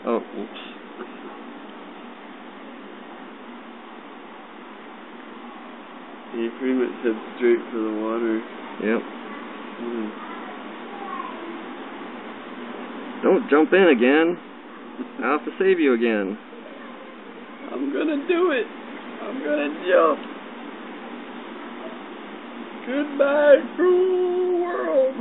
Oh, oops. You pretty much head straight for the water. Yep. Don't jump in again. I'll have to save you again. I'm gonna do it. I'm gonna jump. Goodbye, cruel world.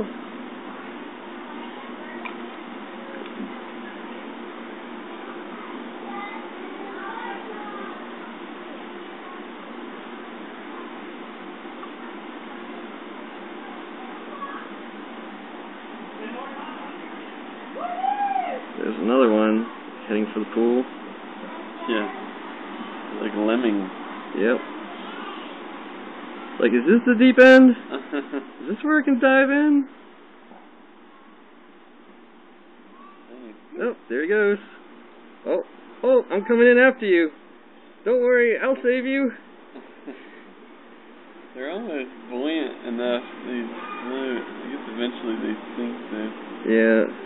There's another one heading for the pool. Yeah. Like a lemming. Yep. Like, is this the deep end? Is this where I can dive in? Oh, there he goes. Oh, I'm coming in after you. Don't worry, I'll save you. They're almost buoyant enough. I guess eventually they sink though. Yeah.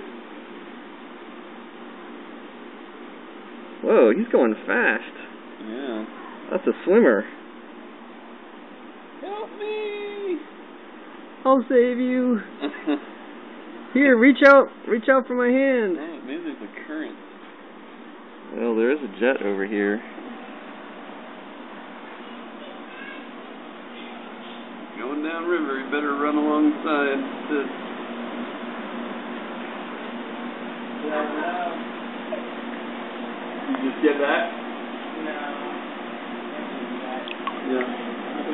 Whoa, he's going fast. Yeah. That's a swimmer. Help me! I'll save you. Here, reach out for my hand. Oh, maybe there's a current. Well, there is a jet over here. Going downriver, you better run alongside this. You just get that? No. Yeah.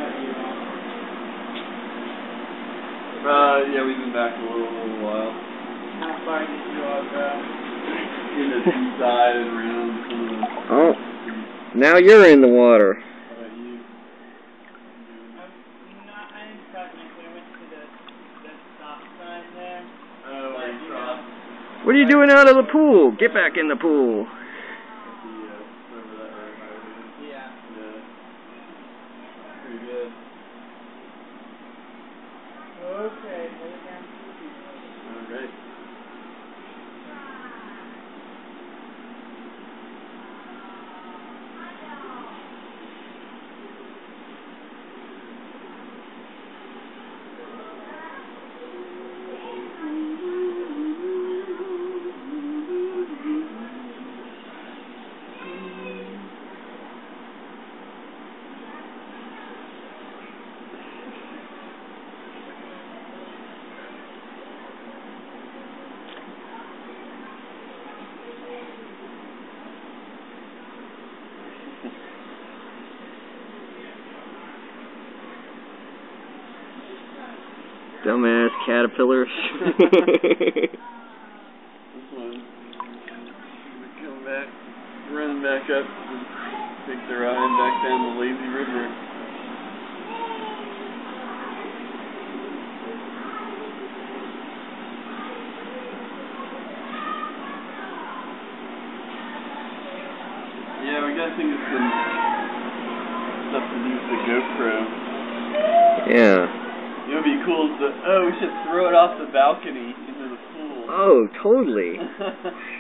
Yeah, we've been back a little while. How far did you all go? In the seaside and around some of the... Oh, now you're in the water. How about you? I didn't technically. I went to the stop sign there. Oh, where you crossed. What are you doing out of the pool? Get back in the pool. Yeah. Pretty good. Okay. Alright. Dumbass caterpillars. This one, come back, run back up and take the ride back down the lazy river. Yeah, we gotta think of some stuff to do with the GoPro. Yeah. It would be cool to, we should throw it off the balcony into the pool. Oh, totally.